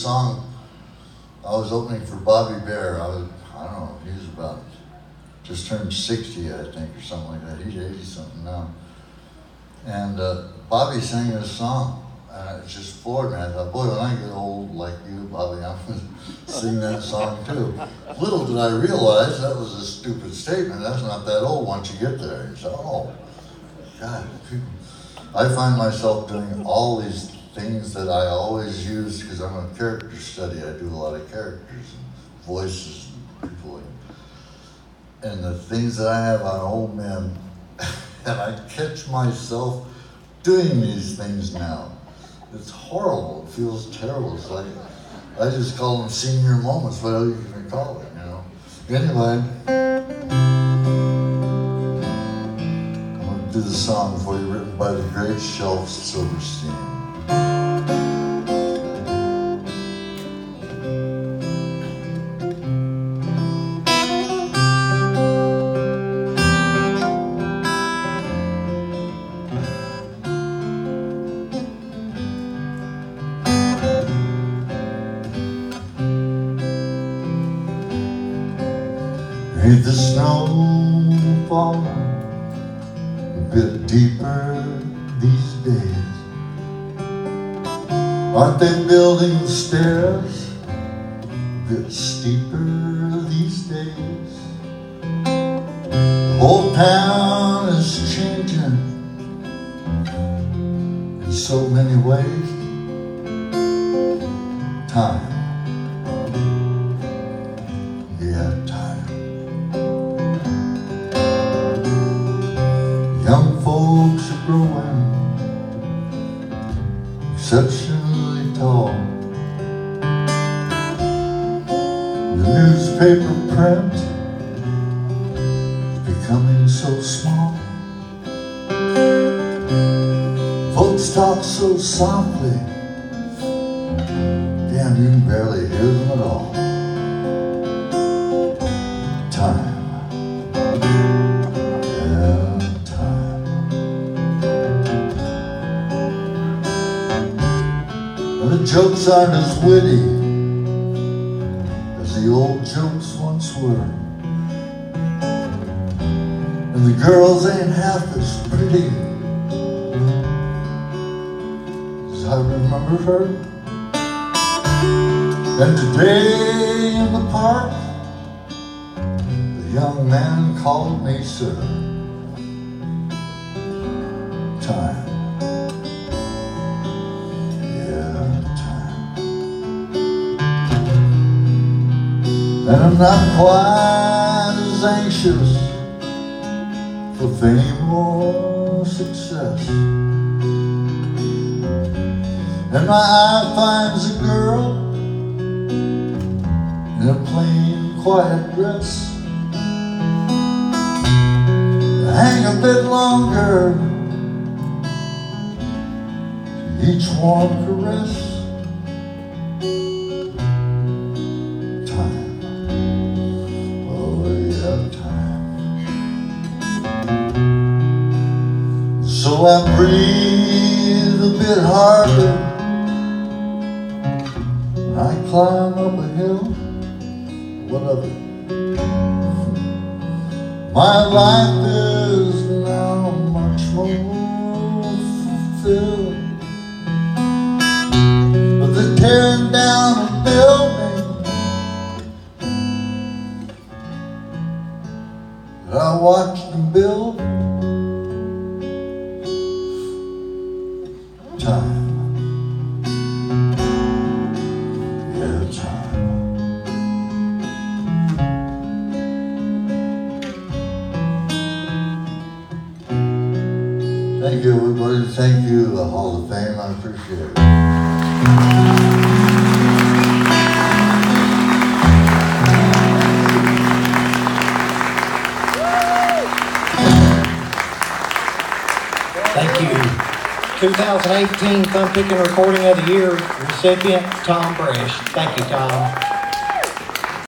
song. I was opening for Bobby Bare. I don't know, he was about, just turned 60, I think, or something like that. He's 80-something now. And Bobby sang this song, and it just floored me. I thought, boy, when I get old like you, Bobby, I'm going to sing that song too. Little did I realize that was a stupid statement. That's not that old once you get there. You say, oh, God. I find myself doing all these things that I always use because I'm a character study. I do a lot of characters and voices and people. And the things that I have on old men, and I catch myself doing these things now. It's horrible. It feels terrible. It's like, I just call them senior moments, whatever you can call it, you know. Anyway, I'm going to do the song for you, written by the great Shelf Silverstein. Read the snow falling a bit deeper these days. Aren't they building the stairs a bit steeper these days? The whole town is changing in so many ways. Time. Yeah, time. Young folks are growing exceptionally tall. The newspaper print is becoming so small. Folks talk so softly, damn, you can barely hear them at all. Time. The jokes aren't as witty as the old jokes once were, and the girls ain't half as pretty as I remember her. And today in the park, the young man called me sir. Time. And I'm not quite as anxious for fame or success. And my eye finds a girl in a plain, quiet dress. Hang a bit longer to each warm caress. So I breathe a bit harder when I climb up a hill. What of it? My life is now much more fulfilled. But they're tearing down a building that I watched them build. Time. Yeah, time. Thank you, everybody. Thank you, the Hall of Fame. I appreciate it. Thank you. 2018 Thumb Picking Recording of the Year recipient, Tom Bresch. Thank you, Tom.